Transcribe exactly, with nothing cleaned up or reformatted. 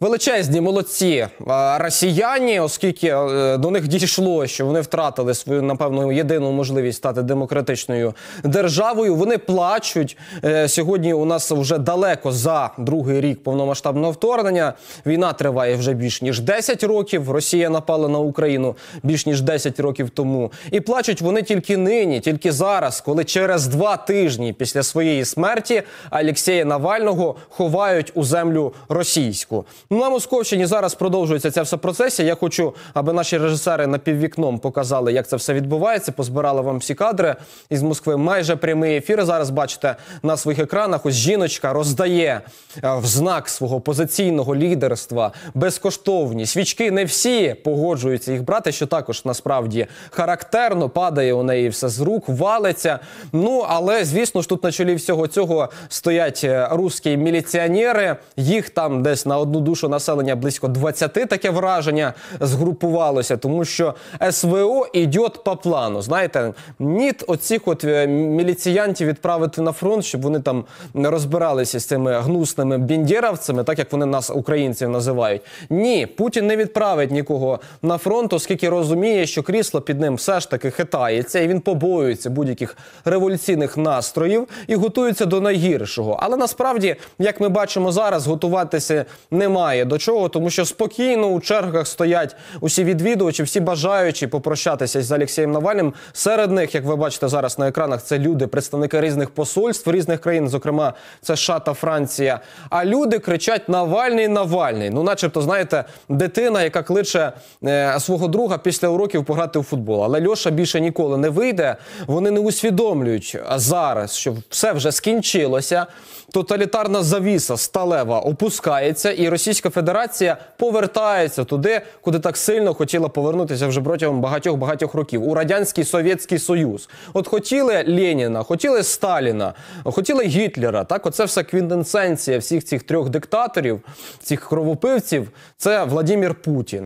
Величезні молодці росіяни, оскільки до них дійшло, що вони втратили свою, напевно, єдину можливість стати демократичною державою. Вони плачуть. Сьогодні у нас вже далеко за другий рік повномасштабного вторгнення. Війна триває вже більш ніж десять років. Росія напала на Україну більш ніж десять років тому. І плачуть вони тільки нині, тільки зараз, коли через два тижні після своєї смерті Алєксєя Навального ховають у землю російську. На Московщині зараз продовжується ця вся процесія. Я хочу, аби наші режисери напіввікном показали, як це все відбувається. Позбирали вам всі кадри із Москви. Майже прямий ефір. Зараз бачите на своїх екранах. Ось жіночка роздає в знак свого позиційного лідерства безкоштовні свічки. Не всі погоджуються їх брати, що також насправді характерно. Падає у неї все з рук, валиться. Ну, але, звісно ж, тут на чолі всього цього стоять русські міліціонери. Їх там десь на одну душу населення близько двадцяти, таке враження, згрупувалося, тому що СВО йде по плану. Знаєте, ніт оцих от міліціянтів відправити на фронт, щоб вони там розбиралися з цими гнусними бендєровцями, так як вони нас, українців, називають. Ні, Путін не відправить нікого на фронт, оскільки розуміє, що крісло під ним все ж таки хитається, і він побоюється будь-яких революційних настроїв і готується до найгіршого. Але насправді, як ми бачимо зараз, готуватися немає до чого, тому що спокійно у чергах стоять усі відвідувачі, всі бажаючі попрощатися з Алєксєєм Навальним. Серед них, як ви бачите зараз на екранах, це люди, представники різних посольств різних країн, зокрема, це США та Франція. А люди кричать «Навальний, Навальний». Ну, начебто, знаєте, дитина, яка кличе е, свого друга після уроків пограти у футбол. Але Льоша більше ніколи не вийде. Вони не усвідомлюють зараз, що все вже скінчилося. Тоталітарна завіса сталева опускається, і Російська Федерація повертається туди, куди так сильно хотіла повернутися вже протягом багатьох-багатьох років. У Радянський Совєтський Союз. От хотіли Леніна, хотіли Сталіна, хотіли Гітлера. Так, оце все квінтесенція всіх цих трьох диктаторів, цих кровопивців – це Владимир Путін.